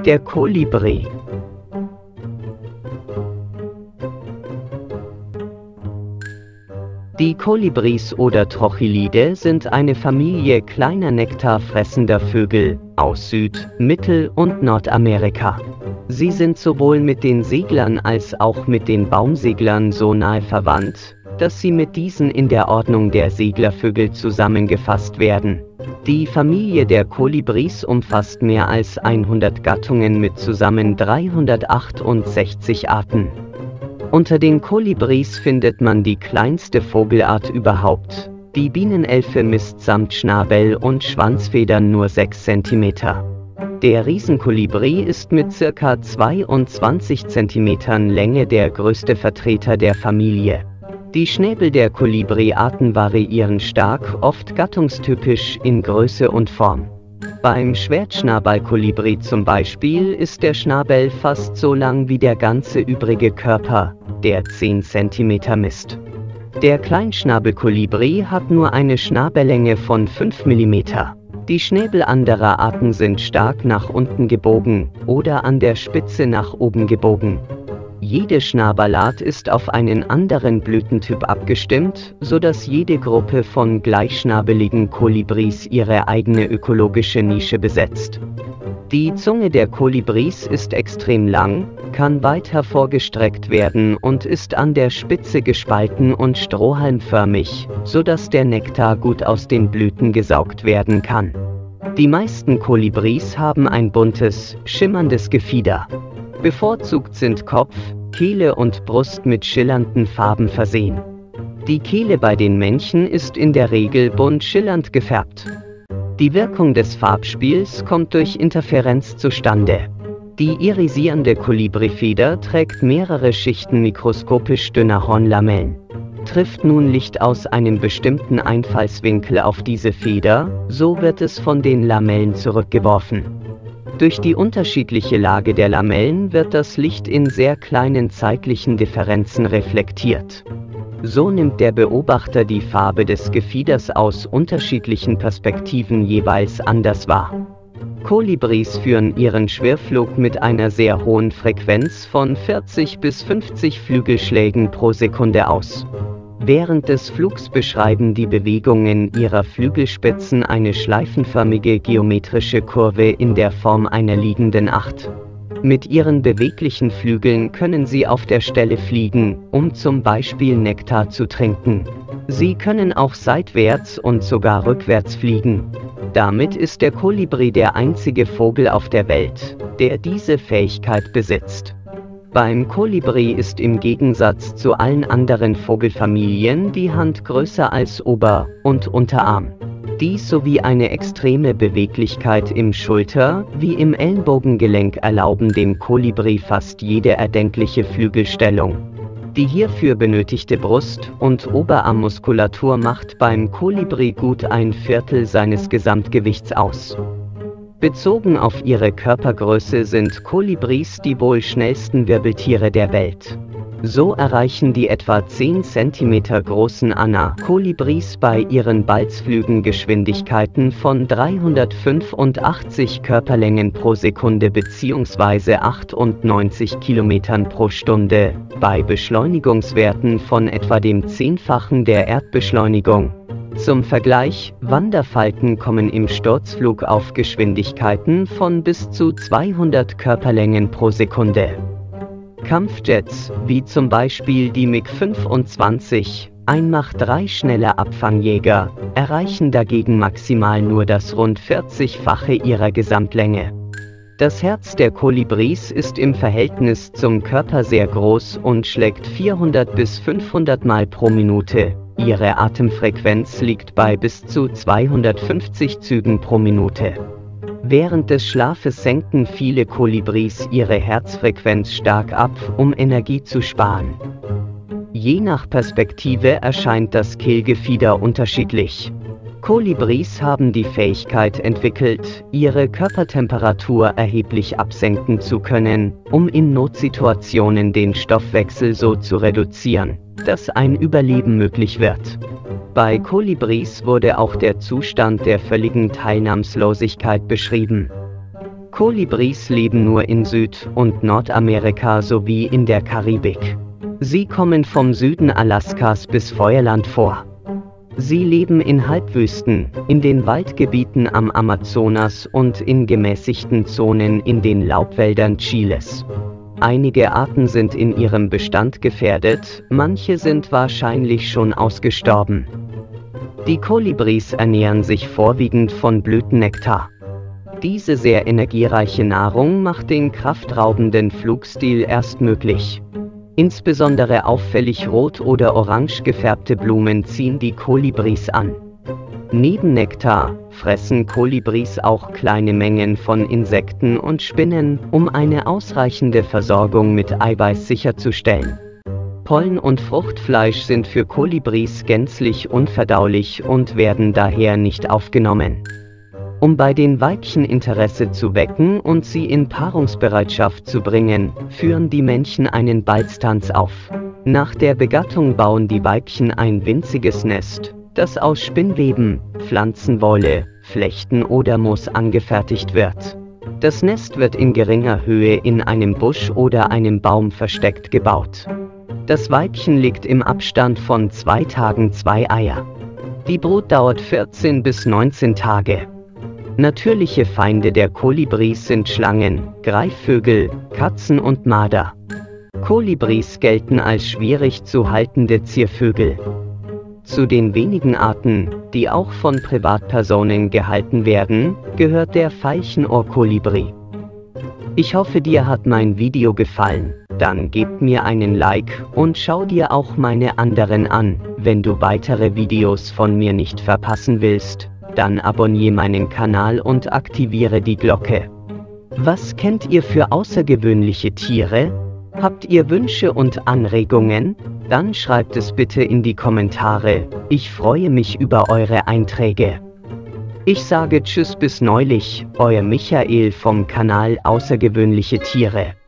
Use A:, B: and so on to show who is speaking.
A: Der Kolibri. Die Kolibris oder Trochilide sind eine Familie kleiner nektarfressender Vögel aus Süd-, Mittel- und Nordamerika. Sie sind sowohl mit den Seglern als auch mit den Baumseglern so nahe verwandt, dass sie mit diesen in der Ordnung der Seglervögel zusammengefasst werden. Die Familie der Kolibris umfasst mehr als 100 Gattungen mit zusammen 368 Arten. Unter den Kolibris findet man die kleinste Vogelart überhaupt. Die Bienenelfe misst samt Schnabel und Schwanzfedern nur 6 cm. Der Riesenkolibri ist mit ca. 22 cm Länge der größte Vertreter der Familie. Die Schnäbel der Kolibri-Arten variieren stark, oft gattungstypisch in Größe und Form. Beim Schwertschnabelkolibri zum Beispiel ist der Schnabel fast so lang wie der ganze übrige Körper, der 10 cm misst. Der Kleinschnabelkolibri hat nur eine Schnabellänge von 5 mm. Die Schnäbel anderer Arten sind stark nach unten gebogen oder an der Spitze nach oben gebogen. Jede Schnabelart ist auf einen anderen Blütentyp abgestimmt, sodass jede Gruppe von gleichschnabeligen Kolibris ihre eigene ökologische Nische besetzt. Die Zunge der Kolibris ist extrem lang, kann weit hervorgestreckt werden und ist an der Spitze gespalten und strohhalmförmig, sodass der Nektar gut aus den Blüten gesaugt werden kann. Die meisten Kolibris haben ein buntes, schimmerndes Gefieder. Bevorzugt sind Kopf, Kehle und Brust mit schillernden Farben versehen. Die Kehle bei den Männchen ist in der Regel bunt schillernd gefärbt. Die Wirkung des Farbspiels kommt durch Interferenz zustande. Die irisierende Kolibrifeder trägt mehrere Schichten mikroskopisch dünner Hornlamellen. Trifft nun Licht aus einem bestimmten Einfallswinkel auf diese Feder, so wird es von den Lamellen zurückgeworfen. Durch die unterschiedliche Lage der Lamellen wird das Licht in sehr kleinen zeitlichen Differenzen reflektiert. So nimmt der Beobachter die Farbe des Gefieders aus unterschiedlichen Perspektiven jeweils anders wahr. Kolibris führen ihren Schwirrflug mit einer sehr hohen Frequenz von 40 bis 50 Flügelschlägen pro Sekunde aus. Während des Flugs beschreiben die Bewegungen ihrer Flügelspitzen eine schleifenförmige geometrische Kurve in der Form einer liegenden Acht. Mit ihren beweglichen Flügeln können sie auf der Stelle fliegen, um zum Beispiel Nektar zu trinken. Sie können auch seitwärts und sogar rückwärts fliegen. Damit ist der Kolibri der einzige Vogel auf der Welt, der diese Fähigkeit besitzt. Beim Kolibri ist im Gegensatz zu allen anderen Vogelfamilien die Hand größer als Ober- und Unterarm. Dies sowie eine extreme Beweglichkeit im Schulter- wie im Ellenbogengelenk erlauben dem Kolibri fast jede erdenkliche Flügelstellung. Die hierfür benötigte Brust- und Oberarmmuskulatur macht beim Kolibri gut ein Viertel seines Gesamtgewichts aus. Bezogen auf ihre Körpergröße sind Kolibris die wohl schnellsten Wirbeltiere der Welt. So erreichen die etwa 10 cm großen Anna-Kolibris bei ihren Balzflügen Geschwindigkeiten von 385 Körperlängen pro Sekunde bzw. 98 km pro Stunde, bei Beschleunigungswerten von etwa dem 10-fachen der Erdbeschleunigung. Zum Vergleich, Wanderfalken kommen im Sturzflug auf Geschwindigkeiten von bis zu 200 Körperlängen pro Sekunde. Kampfjets, wie zum Beispiel die MiG-25, ein Mach 3 schnelle Abfangjäger, erreichen dagegen maximal nur das rund 40-fache ihrer Gesamtlänge. Das Herz der Kolibris ist im Verhältnis zum Körper sehr groß und schlägt 400 bis 500 Mal pro Minute. Ihre Atemfrequenz liegt bei bis zu 250 Zügen pro Minute. Während des Schlafes senken viele Kolibris ihre Herzfrequenz stark ab, um Energie zu sparen. Je nach Perspektive erscheint das Kehlgefieder unterschiedlich. Kolibris haben die Fähigkeit entwickelt, ihre Körpertemperatur erheblich absenken zu können, um in Notsituationen den Stoffwechsel so zu reduzieren, dass ein Überleben möglich wird. Bei Kolibris wurde auch der Zustand der völligen Teilnahmslosigkeit beschrieben. Kolibris leben nur in Süd- und Nordamerika sowie in der Karibik. Sie kommen vom Süden Alaskas bis Feuerland vor. Sie leben in Halbwüsten, in den Waldgebieten am Amazonas und in gemäßigten Zonen in den Laubwäldern Chiles. Einige Arten sind in ihrem Bestand gefährdet, manche sind wahrscheinlich schon ausgestorben. Die Kolibris ernähren sich vorwiegend von Blütennektar. Diese sehr energiereiche Nahrung macht den kraftraubenden Flugstil erst möglich. Insbesondere auffällig rot oder orange gefärbte Blumen ziehen die Kolibris an. Neben Nektar fressen Kolibris auch kleine Mengen von Insekten und Spinnen, um eine ausreichende Versorgung mit Eiweiß sicherzustellen. Pollen und Fruchtfleisch sind für Kolibris gänzlich unverdaulich und werden daher nicht aufgenommen. Um bei den Weibchen Interesse zu wecken und sie in Paarungsbereitschaft zu bringen, führen die Männchen einen Balztanz auf. Nach der Begattung bauen die Weibchen ein winziges Nest, das aus Spinnweben, Pflanzenwolle, Flechten oder Moos angefertigt wird. Das Nest wird in geringer Höhe in einem Busch oder einem Baum versteckt gebaut. Das Weibchen legt im Abstand von 2 Tagen 2 Eier. Die Brut dauert 14 bis 19 Tage. Natürliche Feinde der Kolibris sind Schlangen, Greifvögel, Katzen und Marder. Kolibris gelten als schwierig zu haltende Ziervögel. Zu den wenigen Arten, die auch von Privatpersonen gehalten werden, gehört der Veilchenohrkolibri. Ich hoffe, dir hat mein Video gefallen, dann gib mir einen Like und schau dir auch meine anderen an, wenn du weitere Videos von mir nicht verpassen willst. Dann abonniere meinen Kanal und aktiviere die Glocke. Was kennt ihr für außergewöhnliche Tiere? Habt ihr Wünsche und Anregungen? Dann schreibt es bitte in die Kommentare. Ich freue mich über eure Einträge. Ich sage Tschüss bis neulich, euer Michael vom Kanal Außergewöhnliche Tiere.